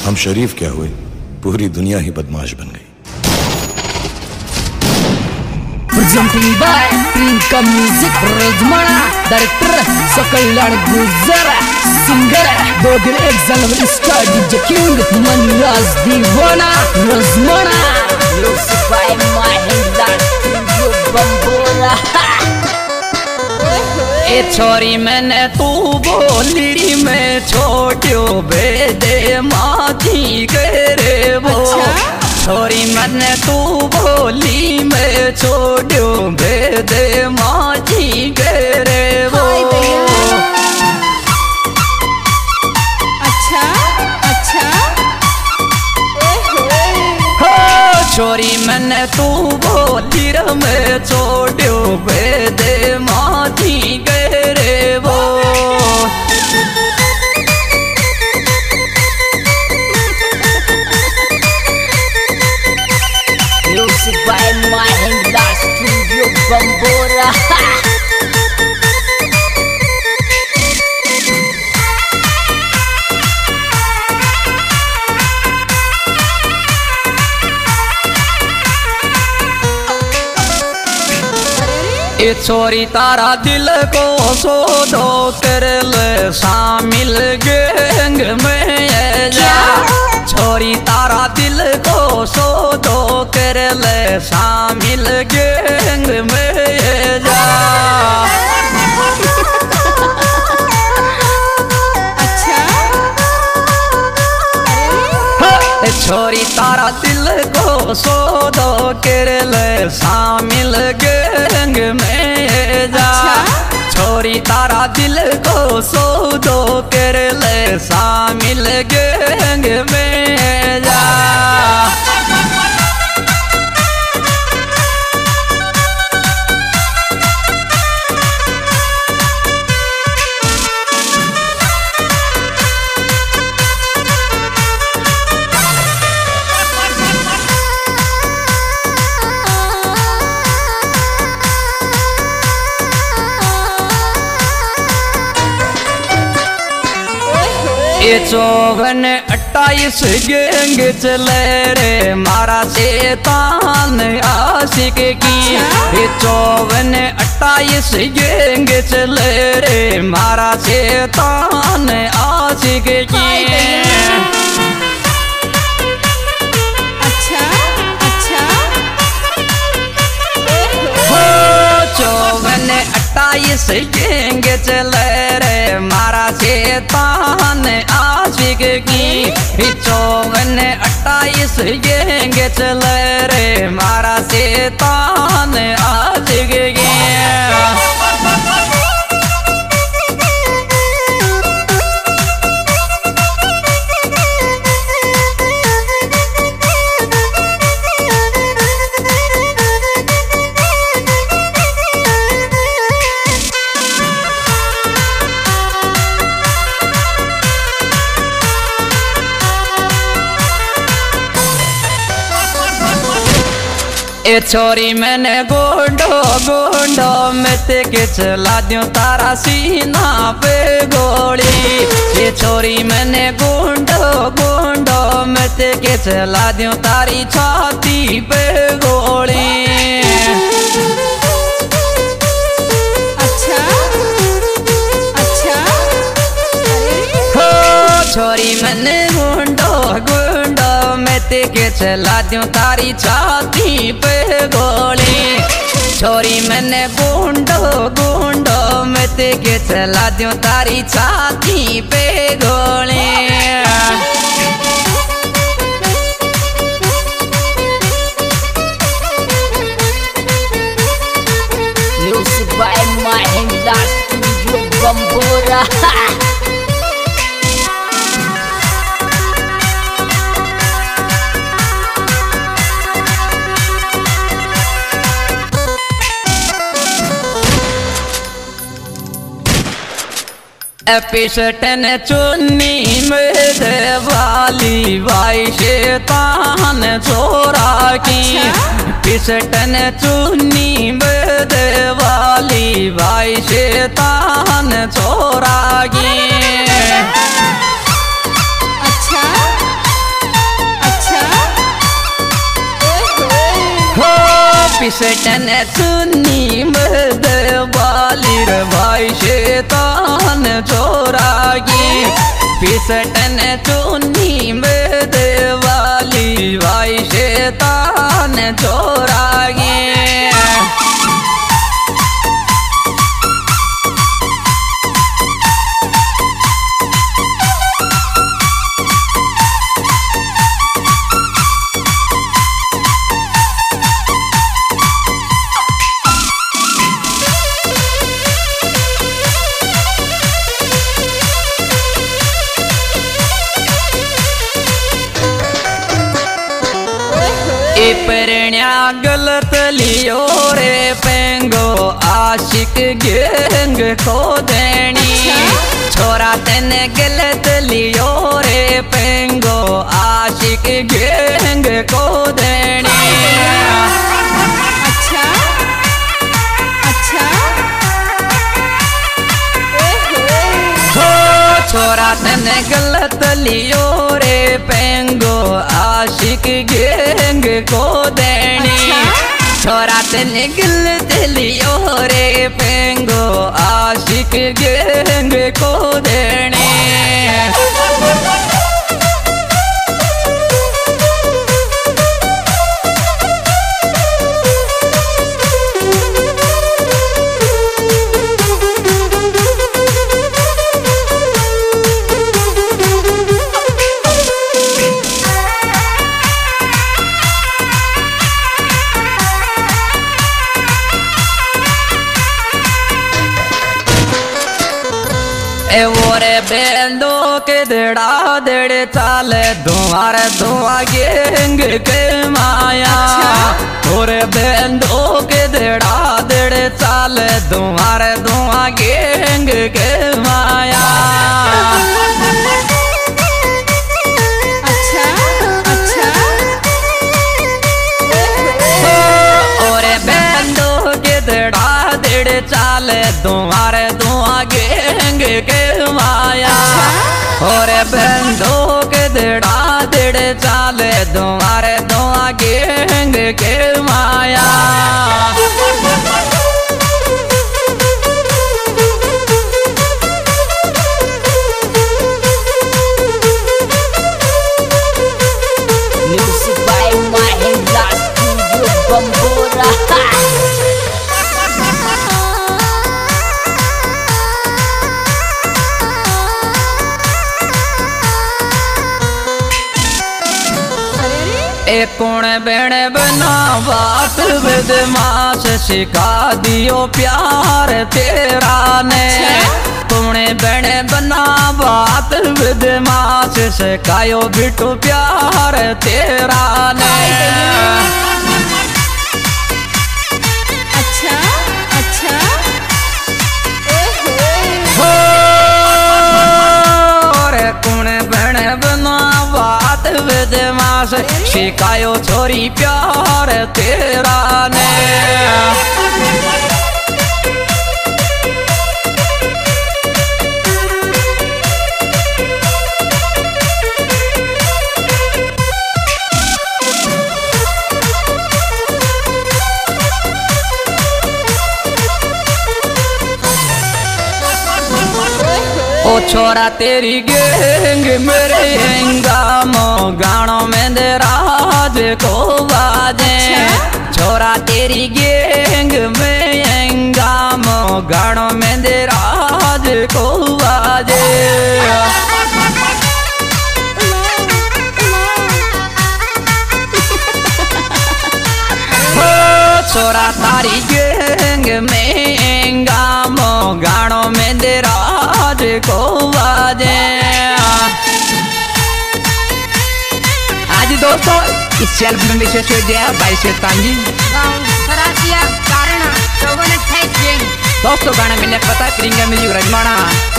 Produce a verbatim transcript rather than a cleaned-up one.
हम शरीफ क्या हुए, पूरी दुनिया ही बदमाश बन गई। Presenting by Prinka Music, Rajmana, Director, Sakailan Guzara, Singer, दो दिन एक जनवरी इसका डीजे किंग मनराज दीवाना रजमना, Music by Mahendra Studio Bambora। ए छोरी मैंने तू बोली में छोड़ो बेदे माथी करे वो, छोरी मैंने तू बोली में छोड़ो बेदे माथी करे वो। अच्छा अच्छा छोरी मैंने तू बोली में छोड़ो बेदे माथी करे वो। Music by Mahendra Studio Bambora। ए छोरी तारा दिल को सोदो कर ले शामिल गैंग में जा, छोरी तारा दिल को सोदो कर ले शामिल गैंग में जा। अच्छा छोरी तारा दिल को सोदो कर ले शामिल गैंग में जा, छोरी तारा दिल को सोदो कर ले शामिल गैंग में जा। ये चौवन अट्ठाईस गैंग चले रे मारा शैतान आशिक की, ये चौवन अट्ठाईस गैंग चले रे मारा शैतान आशिक की। अच्छा अच्छा चौवन अट्ठाईस गैंग चले रे मारा शैतान आशिक की, चौवन अट्ठाईस गैंग चले रे मारा शैतान आशिक की। ए छोरी मैंने गोंडो गोंडो में ते के चला दूं तारा सीना पे गोली, ये छोरी मैंने गोंडो गोंडो में ते के चला दूं तारी छाती पे गोली। अच्छा अच्छा हो छोरी मैंने गोंडो गोंडो में ते के चला दूं तारी छाती पे गोली, छोरी मैंने गुंडो गुंडो में ते के चला दूं तारी छाती पे गोली। Music by Mahendra Studio Bambora। पिसटन चुन्नी में वाली भाई शैतान छोरा की, पिसटन चुन्नी में वाली भाई शैतान छोरा की। अच्छा पिसटन सुन्नी मर्द वाली रे भाई शैतान छोरागी पिसटन चुन्नी मर्द वाली भाई शैतान छोरागी परण्या गलत लियो रे पेंगो आशिक गेंग को देनी छोरा तेने गलत लियो रे पेंगो आशिक गेंग को देनी अच्छा अच्छा हो छोरा तेने गलत लियो रे पेंगो आशिक गेंग को देनी छोरा तेने गलत लियो रे पेंगो आशिक गेंग को देनी ए वोरे बेंदो के दड़ा दड़ चाले धुआर धुआं गेंग के माया वोरे बेंदो के दड़ा दड़ चाले धुआर धुआं गेंग के माया अच्छा अच्छा ओरे बेंदो के दड़ा दड़ चाले धुआर धुआं गेंग के माया और बंदो के दड़ा दड़ चाले तुम्हारे धुआं गेंग के माया Music by Mahindra Studio Bambora. ए कौन बेण बना बात बदमाश सिखा दियो प्यार तेरा ने कौन बेण बना बात बदमाश सिखायो बिटू प्यार तेरा ने अच्छा अच्छा हो रे कौन बेण बना बात बदमाश शिकायो छोरी प्यार तेरा ने ओ छोरा तेरी गेंग मेरे हंगामो गानों में दे राज को बाजे छोरा तेरी गेंग में हंगामो गानों में दे राज को बाजे छोरा तारी गेंग में हंगामो गानों में दे राज को बाजे आज दोस्तों इस चैनल में विशेष वीडियो बाई शैतान जी कारण दोस्तों गाना मिलने का पता है प्रियंका म्यूजिक रजमाना।